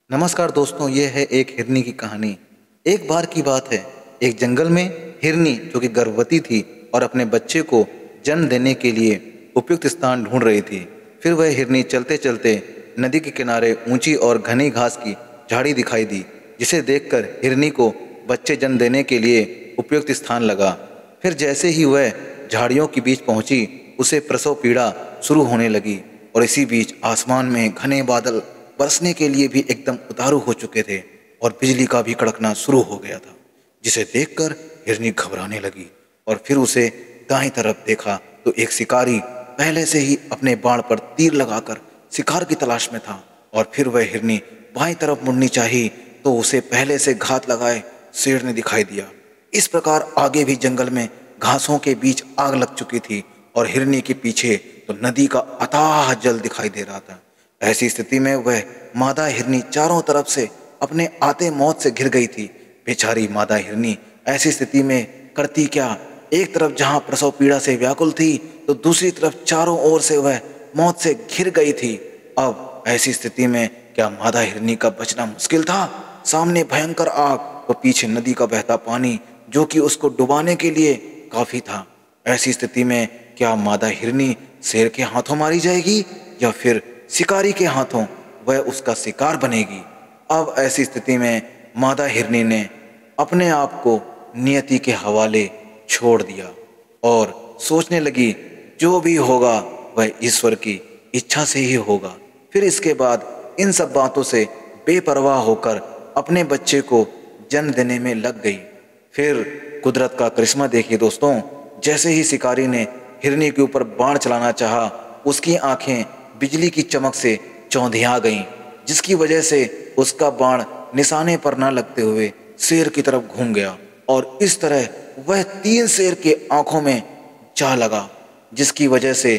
नमस्कार दोस्तों, ये है एक हिरनी की कहानी। एक बार की बात है, एक जंगल में हिरनी जो कि गर्भवती थी और अपने बच्चे को जन्म देने के लिए उपयुक्त स्थान ढूंढ रही थी। फिर वह हिरनी चलते चलते नदी के किनारे ऊंची और घनी घास की झाड़ी दिखाई दी, जिसे देखकर हिरनी को बच्चे जन्म देने के लिए उपयुक्त स्थान लगा। फिर जैसे ही वह झाड़ियों के बीच पहुंची, उसे प्रसव पीड़ा शुरू होने लगी और इसी बीच आसमान में घने बादल बरसने के लिए भी एकदम उतारू हो चुके थे और बिजली का भी कड़कना शुरू हो गया था, जिसे देखकर हिरनी घबराने लगी। और फिर उसे दाईं तरफ देखा तो एक शिकारी पहले से ही अपने बाण पर तीर लगाकर शिकार की तलाश में था। और फिर वह हिरनी बाईं तरफ मुड़नी चाही तो उसे पहले से घात लगाए शेर ने दिखाई दिया। इस प्रकार आगे भी जंगल में घासों के बीच आग लग चुकी थी और हिरनी के पीछे तो नदी का अथाह जल दिखाई दे रहा था। ऐसी स्थिति में वह मादा हिरनी चारों तरफ से अपने आते मौत से घिर गई थी। बेचारी मादा हिरनी ऐसी स्थिति में करती क्या, एक तरफ जहां प्रसव पीड़ा से व्याकुल थी तो दूसरी तरफ चारों ओर से वह मौत से घिर गई थी। अब ऐसी स्थिति में क्या मादा हिरनी का बचना मुश्किल था? सामने भयंकर आग तो पीछे नदी का बहता पानी जो कि उसको डुबाने के लिए काफी था। ऐसी स्थिति में क्या मादा हिरनी शेर के हाथों मारी जाएगी या फिर शिकारी के हाथों वह उसका शिकार बनेगी? अब ऐसी स्थिति में मादा हिरनी ने अपने आप को नियति के हवाले छोड़ दिया और सोचने लगी जो भी होगा वह ईश्वर की इच्छा से ही होगा। फिर इसके बाद इन सब बातों से बेपरवाह होकर अपने बच्चे को जन्म देने में लग गई। फिर कुदरत का करिश्मा देखिए दोस्तों, जैसे ही शिकारी ने हिरनी के ऊपर बाण चलाना चाहा, उसकी आंखें बिजली की चमक से चौंधिया गईं, जिसकी वजह से उसका बाण निशाने पर न लगते हुए शेर की तरफ घूम गया और इस तरह वह 3 शेर के आंखों में जा लगा, जिसकी वजह से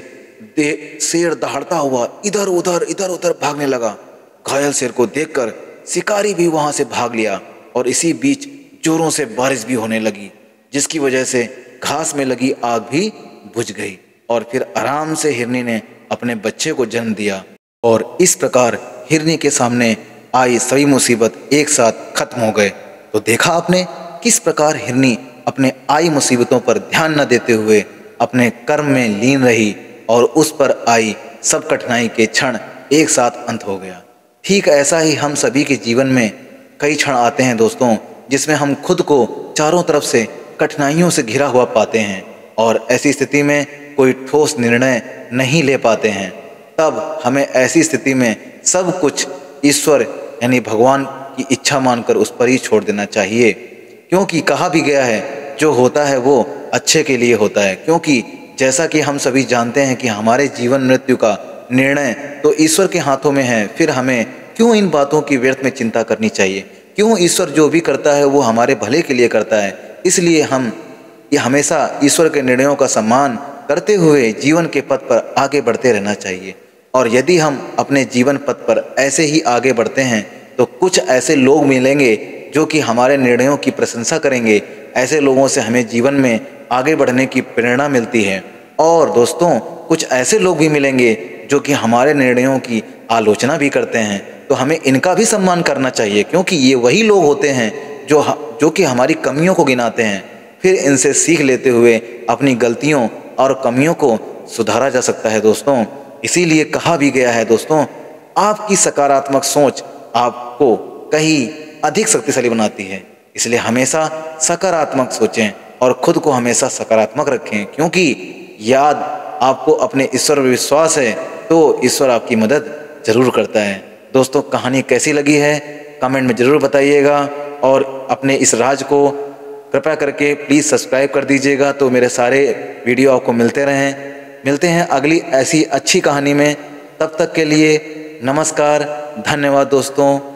शेर दहाड़ता हुआ इधर उधर भागने लगा। घायल शेर को देखकर शिकारी भी वहां से भाग लिया और इसी बीच जोरों से बारिश भी होने लगी, जिसकी वजह से घास में लगी आग भी बुझ गई और फिर आराम से हिरनी ने अपने बच्चे को जन्म दिया। और इस प्रकार हिरनी के सामने आई सभी मुसीबत एक साथ खत्म हो गए। तो देखा आपने किस प्रकार हिरनी अपने आई मुसीबतों पर ध्यान न देते हुए अपने कर्म में लीन रही और उस पर आई सब कठिनाई के क्षण एक साथ अंत हो गया। ठीक ऐसा ही हम सभी के जीवन में कई क्षण आते हैं दोस्तों, जिसमें हम खुद को चारों तरफ से कठिनाइयों से घिरा हुआ पाते हैं और ऐसी स्थिति में कोई ठोस निर्णय नहीं ले पाते हैं। तब हमें ऐसी स्थिति में सब कुछ ईश्वर यानी भगवान की इच्छा मानकर उस पर ही छोड़ देना चाहिए, क्योंकि कहा भी गया है जो होता है वो अच्छे के लिए होता है। क्योंकि जैसा कि हम सभी जानते हैं कि हमारे जीवन मृत्यु का निर्णय तो ईश्वर के हाथों में है, फिर हमें क्यों इन बातों की व्यर्थ में चिंता करनी चाहिए? क्यों ईश्वर जो भी करता है वो हमारे भले के लिए करता है। इसलिए हम ये हमेशा ईश्वर के निर्णयों का सम्मान करते हुए जीवन के पथ पर आगे बढ़ते रहना चाहिए। और यदि हम अपने जीवन पथ पर ऐसे ही आगे बढ़ते हैं तो कुछ ऐसे लोग मिलेंगे जो कि हमारे निर्णयों की प्रशंसा करेंगे। ऐसे लोगों से हमें जीवन में आगे बढ़ने की प्रेरणा मिलती है। और दोस्तों कुछ ऐसे लोग भी मिलेंगे जो कि हमारे निर्णयों की आलोचना भी करते हैं, तो हमें इनका भी सम्मान करना चाहिए, क्योंकि ये वही लोग होते हैं जो कि हमारी कमियों को गिनाते हैं। फिर इनसे सीख लेते हुए अपनी गलतियों और कमियों को सुधारा जा सकता है दोस्तों। इसीलिए कहा भी गया है दोस्तों, आपकी सकारात्मक सोच आपको कहीं अधिक शक्तिशाली बनाती है। इसलिए हमेशा सकारात्मक सोचें और खुद को हमेशा सकारात्मक रखें, क्योंकि याद आपको अपने ईश्वर पर विश्वास है तो ईश्वर आपकी मदद जरूर करता है। दोस्तों कहानी कैसी लगी है कमेंट में ज़रूर बताइएगा और अपने इस राज को कृपया करके प्लीज़ सब्सक्राइब कर दीजिएगा, तो मेरे सारे वीडियो आपको मिलते रहें। मिलते हैं अगली ऐसी अच्छी कहानी में, तब तक के लिए नमस्कार, धन्यवाद दोस्तों।